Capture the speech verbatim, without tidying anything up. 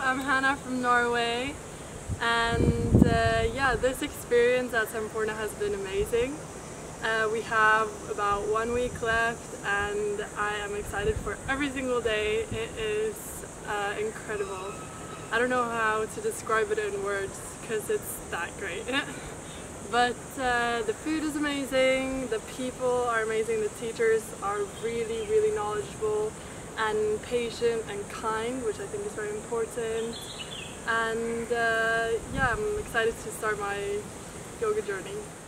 I'm Hannah from Norway, and uh, yeah, this experience at Sampoorna has been amazing. Uh, we have about one week left and I am excited for every single day. It is uh, incredible. I don't know how to describe it in words because it's that great. But uh, the food is amazing, the people are amazing, the teachers are really, really knowledgeable and patient and kind, which I think is very important. And uh, yeah, I'm excited to start my yoga journey.